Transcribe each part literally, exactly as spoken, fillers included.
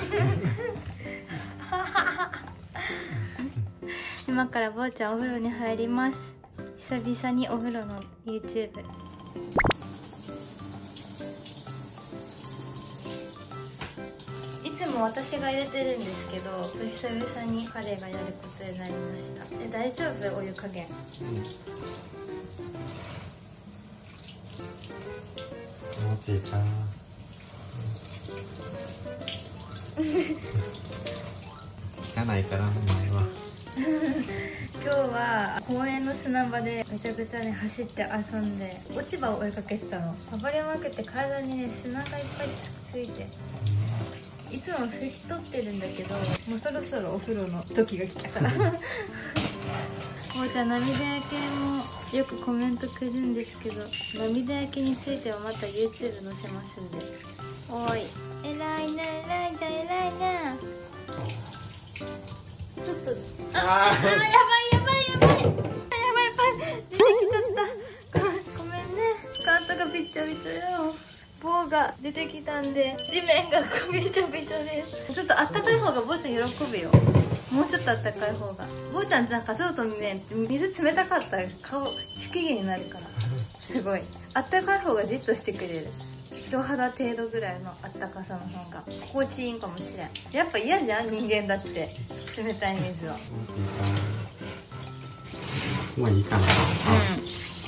今から坊ちゃんお風呂に入ります。久々にお風呂の YouTube。いつも私が入れてるんですけど、久々に彼がやることになりました。え、大丈夫？お湯加減。 気持ちいいかな。汚いからお前は。 今日は公園の砂場でめちゃくちゃね走って遊んで、落ち葉を追いかけてたの。暴れまくって体にね砂がいっぱいついて、いつも拭き取ってるんだけど、もうそろそろお風呂の時が来たから。もうじゃあ涙焼けもよくコメントくるんですけど、涙焼けについてはまた YouTube 載せますんで。おい、偉いな偉いじゃん偉いな。ちょっとああ、やばいやばいやばいやばいやばい、出てきちゃった。ごめんね、スカートがびっちょびちょよ。棒が出てきたんで地面がびちょびちょです。ちょっとあったかい方が坊ちゃん喜ぶよ。もうちょっとあったかい方が。坊ちゃんなんかちょっとね、水冷たかったら顔不機嫌になるから、すごいあったかい方がじっとしてくれる。人肌程度ぐらいのあったかさの方が心地いいんかもしれん。やっぱ嫌じゃん、人間だって冷たい水は。 もういいかな。うん、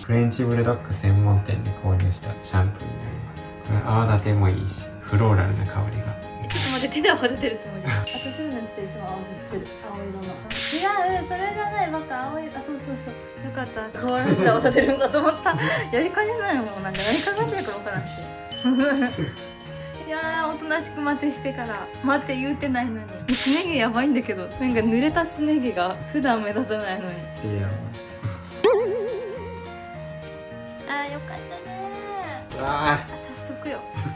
フレンチブルドッグ専門店で購入したシャンプーになります。これ泡立てもいいし、フローラルな香りが。 ちょっと待って、手で泡立てるつもり。私のやつっていつも泡立てる。青色の。違う、それじゃない、バカ。青い、あ、そうそうそう。よかった。変わらず泡立てるんかと思った。やりかねないもん、なんか何かかってるか分からんし。いやー、おとなしく待てしてから待って言うてないのに。すね毛やばいんだけど、なんか濡れたすね毛が普段目立たないのに。 いやあー、よかったねー。 ああ、早速よ。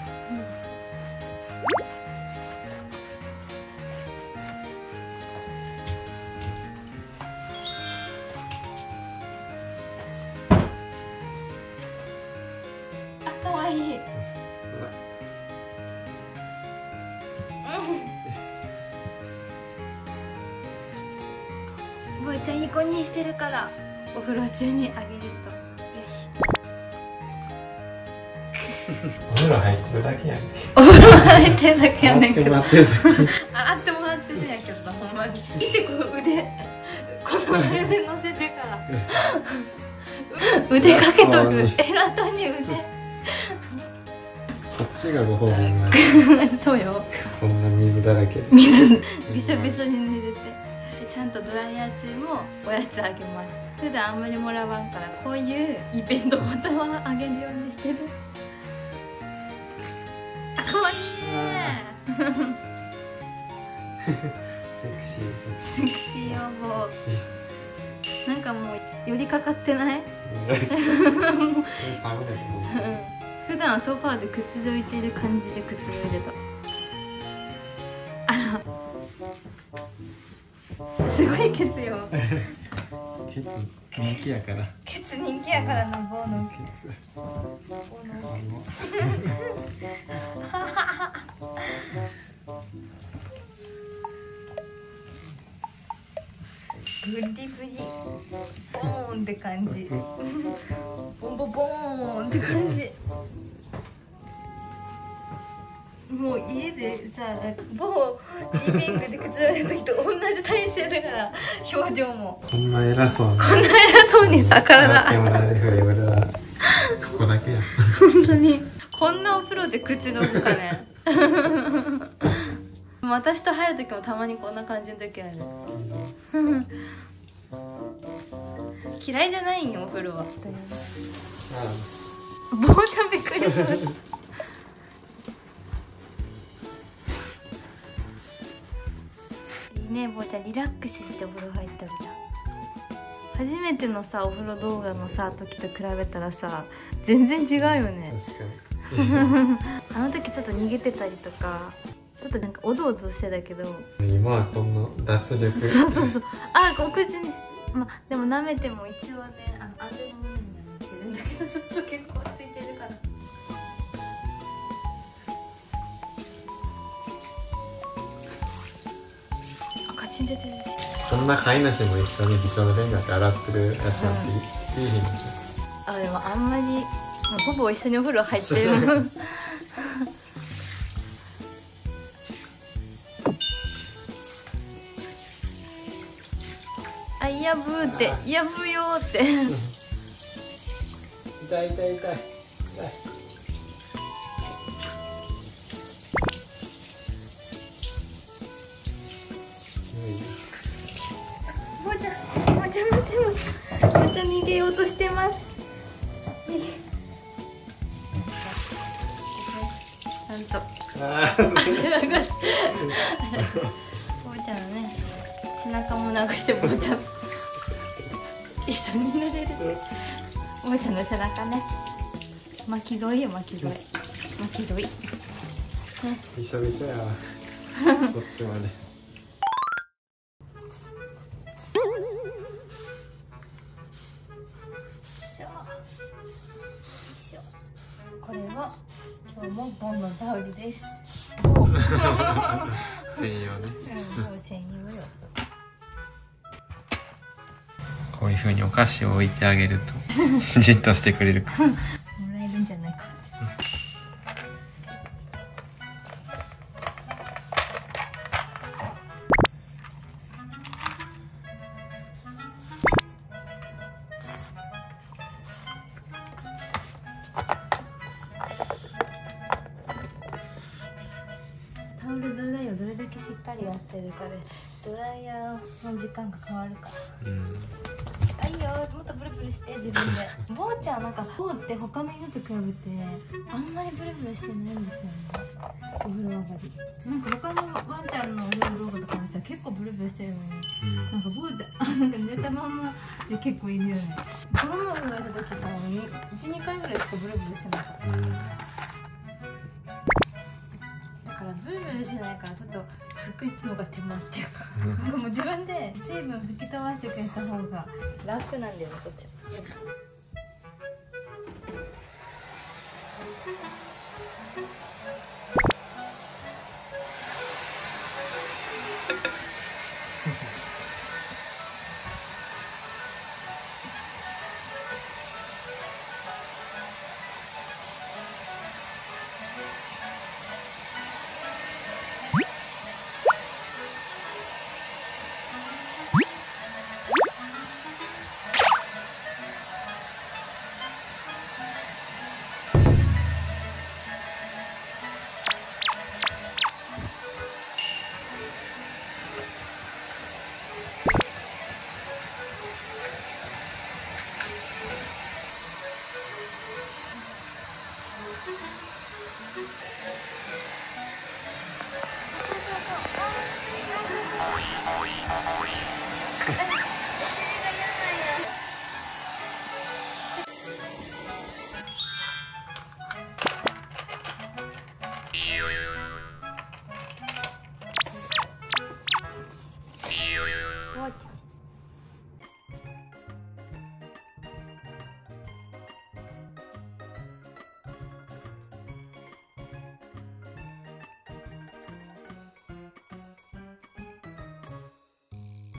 あ、かわいい。坊ちゃんいい子にしてるからお風呂中にあげるとよし。 お風呂入ってるだけやんけ。 お風呂入ってるだけやねんけど、あってってもらってるやんけど、ほんまに見て、この腕、この腕で乗せてから腕かけとる、偉そうに腕。 こっちがご褒美になる。 そうよ、 こんな水だらけで水びしょびしょに濡れて、でちゃんとドライヤー中もおやつあげます。普段あんまりもらわんから、こういうイベントごとはあげるようにしてる。あ、かわいいね。 セクシーセクシーよ、もうなんかもう寄りかかってない？普段はソファーでくつろいでる感じでくつろいでた。あら、すごいケツよ。 ケツ人気やから。 ケツ人気やからの棒のケツ。ブリブリボーンって感じ。ボンボボーンって感じ。もう家でさ、某リビングでくつろいだ時と同じ体勢だから、表情もこんな偉そうに、 こんな偉そうにさ、体でもなるふう俺はここだけや。 本当にこんなお風呂でくつろぐかね。私と入る時もたまにこんな感じの時ある。嫌いじゃないんよ、お風呂は。坊ちゃんびっくりする。いいね、坊ちゃんリラックスしてお風呂入ってるじゃん。初めてのさ、お風呂動画のさ時と比べたらさ、全然違うよね。 確かに。 あの時ちょっと逃げてたりとか、ちょっとなんかおどおどしてたけど、 今はこの脱力。 そうそうそう。あ、お口に、まあでも舐めても一応ね、あの安全のものになってるんだけど、ちょっと結構ついてるから。 ちん出てるし。 そんな飼い主も一緒にびしょ濡れになって洗ってるやつなんていい日にあ、でもあんまりほぼ一緒にお風呂入ってるあ、いやぶーって、いやぶよーって痛い痛い痛い痛い。 もーちゃん、もーちゃん待って、もーちゃん逃げようとしてます。逃げなんとあーもーちゃんのね、背中も流してもーちゃん一緒に寝れる。もーちゃんの背中ね、巻き添いよ、巻き添い、巻き添いね。 びしょびしょやわこっちまで。 これは今日もボンのタオルです。 専用ね。 うん、もう専用よ。 こういう風にお菓子を置いてあげるとじっとしてくれるか。 もらえるんじゃないか。タオルドライをどれだけしっかりやってるかでドライヤーの時間が変わるから。 うん。 あ、いいよ、もっとブルブルして自分で。ボーちゃんなんかボーって他の犬と比べてあんまりブルブルしてないんですよね。お風呂上がり。なんか他のワンちゃんのお風呂動画とか見たら結構ブルブルしてるのに、なんかボーってあなんか寝たままで結構いるよね。この前お風呂入った時さ、いち、にかいぐらいしかブルブルしてなかった。 うん。 だからブルブルしないからちょっと拭くのが手間っていうかなんかもう自分で水分吹き飛ばしてくれた方が楽なんだよね、こっち。